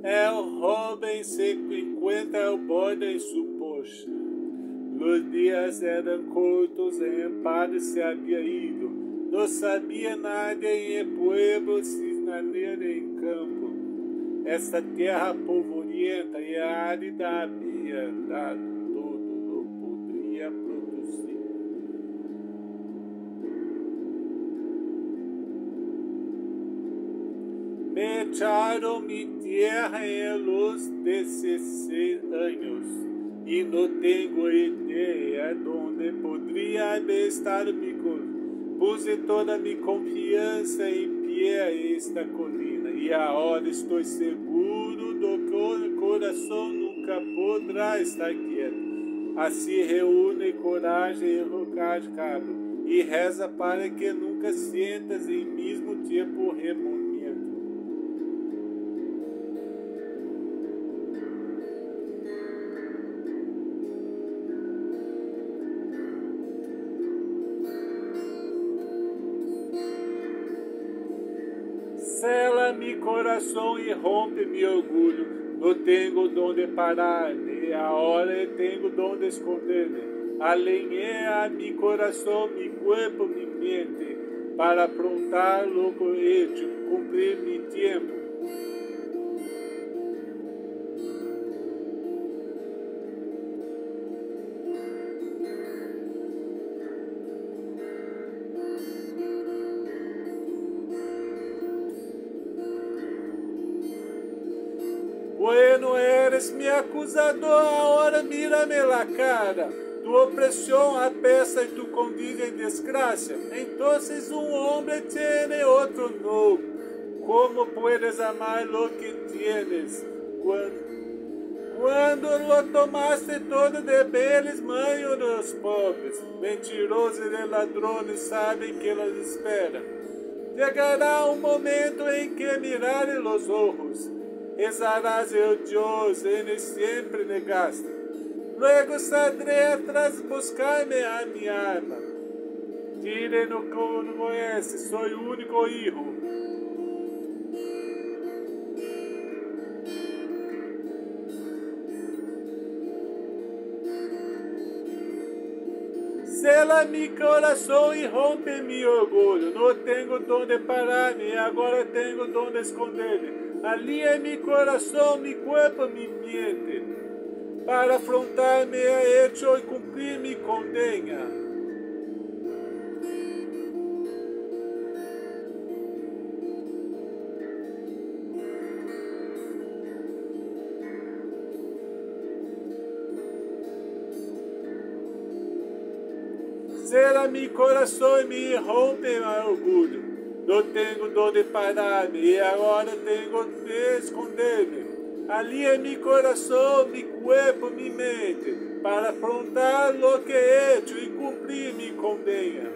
El joven se encuentra al borde en su poste. Los días eran cortos, el padre se había ido. No sabía nadie en el pueblo sin nadie en campo. Esta terra polvorienta e árida havia dado todo, não poderia produzir. Me echaron mi tierra en los 16 años y no tengo idea donde podría estar mi corazón. Puse toda mi confianza en pie en esta colina y ahora estoy seguro de que el corazón nunca podrá estar quieto. Así reúne coragem e recado e reza para que nunca sientas em mesmo tempo remorso. Sela mi coração e rompe mi orgulho. Não tenho donde parar-me, agora tenho donde esconder-me. Alinhei a mi coração, mi corpo, mi mente, para afrontar lo que he hecho, cumprir mi tempo. Bueno eres mi acusador, ahora mírame la cara. Tu opresión apesa y tu condena en desgracia. Entonces un hombre tiene otro no. ¿Cómo puedes amar lo que tienes? Quando lo tomaste todo de beles manhos dos pobres, mentirosos e ladrones sabem que los espera. Chegará um momento em que mirarem los ojos. Rezarás eu Deus, ele sempre negaste. Luego saldré atrás buscar-me a minha arma. Direi no que não conhece, sou o único hijo. Sela mi coração e rompe mi orgulho. Não tenho donde parar-me, agora tenho donde esconder-me. Ali é mi coração, mi corpo, mi mente, para afrontar mi hecho e cumprir mi condena. Sela mi coração e me rompe mi orgulho. Não tenho donde parar-me e agora tenho de esconder-me. Ali é mi coração, mi corpo, mi mente, para afrontar lo que he hecho e cumprir mi condena.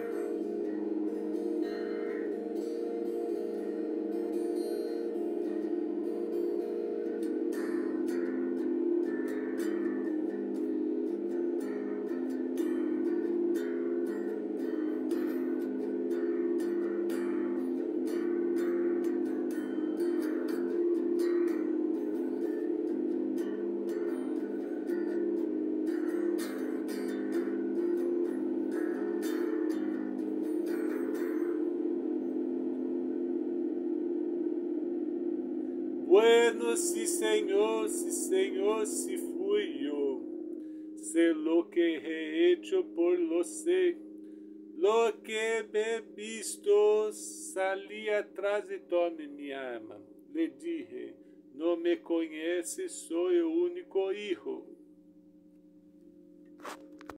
Bueno, sí Señor, si fui yo. Sé lo que he hecho por lo sé. Lo que he visto, salí atrás y tomé mi arma. Le dije, no me conoces, soy el único hijo.